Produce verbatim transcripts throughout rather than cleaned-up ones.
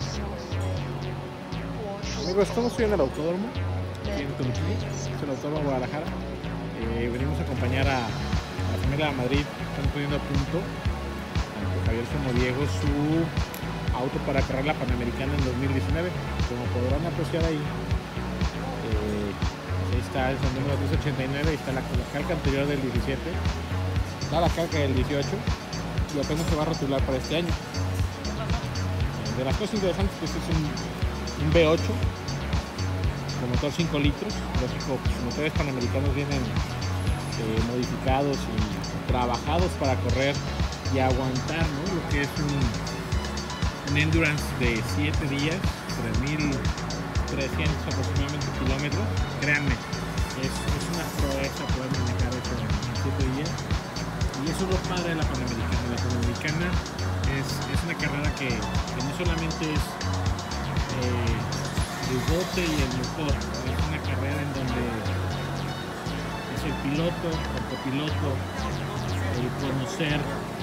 Amigos, estamos hoy en el autódromo, aquí en Toluquillo, es el autódromo Guadalajara. Eh, venimos a acompañar a, a la familia de Madrid, están poniendo a punto a Javier Somodiego su auto para correr la Panamericana en dos mil diecinueve. Como podrán apreciar ahí, eh, ahí está el número trescientos ochenta y nueve, ahí está la, la calca anterior del diecisiete, está la calca del dieciocho y apenas se va a rotular para este año. Eh, de las cosas interesantes, pues es un, un V ocho con motor cinco litros. Lógico, pues, los motores panamericanos vienen eh, modificados y trabajados para correr y aguantar, ¿no?, lo que es un, un endurance de siete días, tres mil trescientos aproximadamente kilómetros. Créanme, es, es una proeza poder manejar eso en siete días, y eso es lo padre de la Panamericana. La Panamericana es, es una carrera que, que no solamente es eh, el bote y el motor, ¿no? Es una carrera en donde es el piloto, el copiloto, el conocer.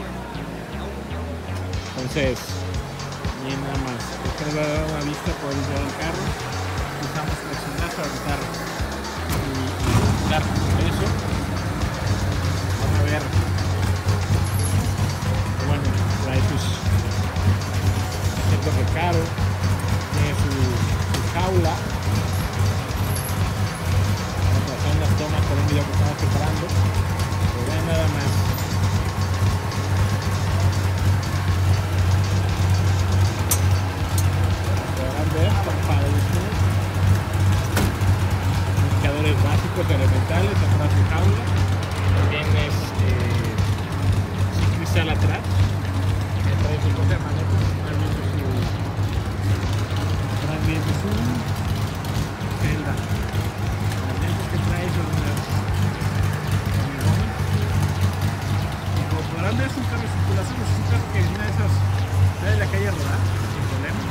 Entonces, bien, nada más, después de dar una vista por el lado del carro, usamos flexionar para quitar y, y dar eso. Vamos a ver, bueno, trae sus asientos de caro, tiene su, su jaula. Vamos a hacer unas tomas por un video que estamos preparando, pero vean nada más. Indicadores básicos elementales atrás de jaula, también es eh, sin cristal atrás, que trae su cosa de manejo, realmente su realmente su celda. Las lentes que trae son unas hormigones, y como podrán ver es un carro de circulación, es un carro que viene de esas de la calle rodar sin problema.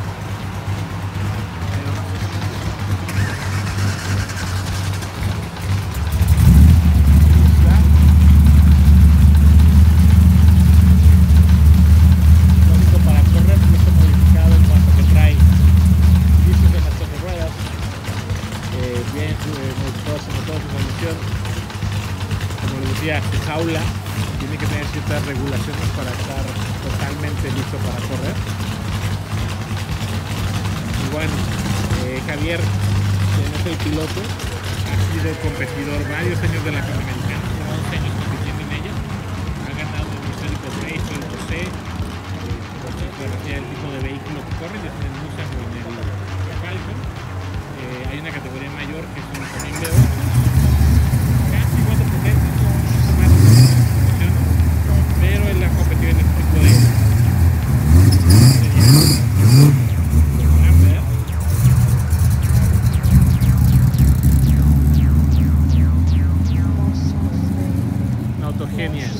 Su jaula tiene que tener ciertas regulaciones para estar totalmente listo para correr. Y bueno, eh, Javier, quien es el piloto, ha sido competidor varios años de la Panamericana, lleva once años compitiendo en ella, ha ganado el histórico Race, el José, eh, por cierto, el tipo de vehículo que corre, ya tienen Mustang o en el Falcon. Eh, hay una categoría mayor que es un también V ocho, casi cuatro por ciento. Pero él ha competido en este tipo de una autogenia.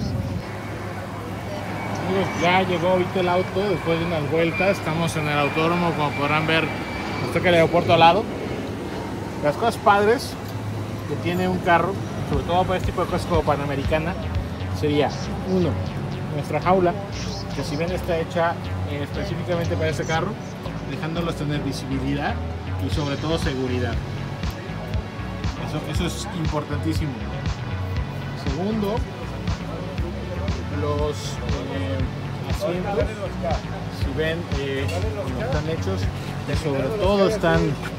Ya llegó ahorita el auto después de unas vueltas. Estamos en el autódromo, como podrán ver, nos toca el aeropuerto al lado. Las cosas padres que tiene un carro, sobre todo para este tipo de cosas como Panamericana, sería, uno, nuestra jaula, que si bien está hecha eh, específicamente para este carro, dejándolos tener visibilidad y sobre todo seguridad. Eso, eso es importantísimo. Segundo, los eh, asientos, si ven, eh, como están hechos, que sobre todo están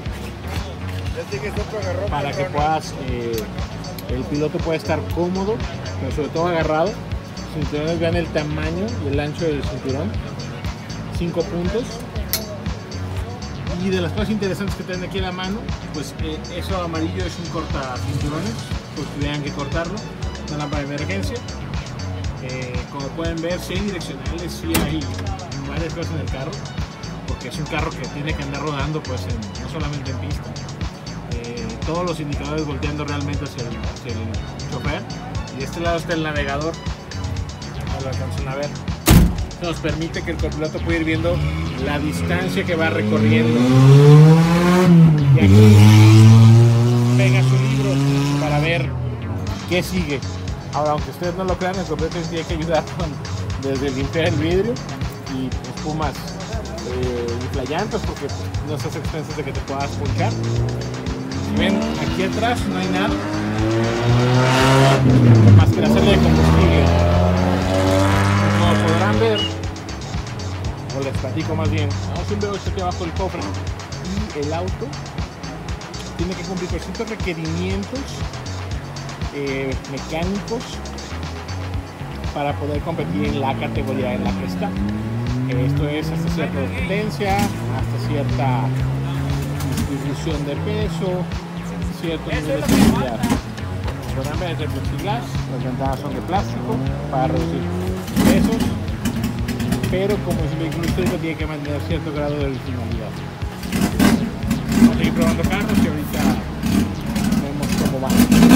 para que puedas, eh, el piloto pueda estar cómodo, pero sobre todo agarrado. Cinturones, vean el tamaño y el ancho del cinturón, cinco puntos. Y de las cosas interesantes que tienen aquí en la mano, pues eh, eso amarillo es un corta cinturones, pues tuvieran que cortarlo, una lámpara de emergencia. Eh, como pueden ver, sí hay direccionales, sí hay varias cosas en el carro, porque es un carro que tiene que andar rodando, pues en, no solamente en pista. Eh, todos los indicadores volteando realmente hacia el, hacia el chofer, y de este lado está el navegador, no lo alcanzan a ver. Esto nos permite que el copiloto pueda ir viendo la distancia que va recorriendo, y aquí pega su libro para ver qué sigue. Ahora, aunque ustedes no lo crean, el copiloto tiene que ayudar con, desde limpiar el vidrio y espumas eh, inflayantes porque no estás expensas de que te puedas ponchar. Si ven, aquí atrás no hay nada más que la celda de combustible. Como podrán ver, o les platico más bien, vamos a ver aquí abajo el cofre y el auto tiene que cumplir con ciertos requerimientos eh, mecánicos para poder competir en la categoría en la que está. Esto es hasta cierta potencia, hasta cierta distribución de peso, cierto nivel de seguridad. Podrán ver el plexiglas, las ventanas son de plástico para reducir pesos, pero como es un vehículo histórico tiene que mantener cierto grado de originalidad. Vamos a seguir probando carros y ahorita vemos cómo va.